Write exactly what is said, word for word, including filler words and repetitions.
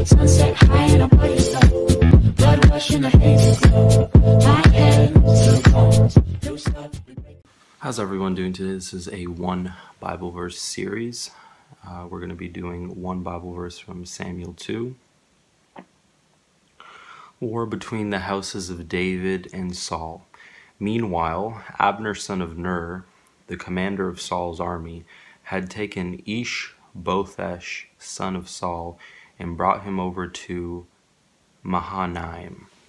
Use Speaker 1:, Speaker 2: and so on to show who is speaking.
Speaker 1: Sunset high and I'm by yourself. Blood rush in the haze glow. My head to the bones. Loose up.
Speaker 2: How's everyone doing today? This is a one Bible verse series. Uh, we're going to be doing one Bible verse from Samuel two. War between the houses of David and Saul. Meanwhile, Abner son of Ner, the commander of Saul's army, had taken Ish-bothesh son of Saul and brought him over to Mahanaim.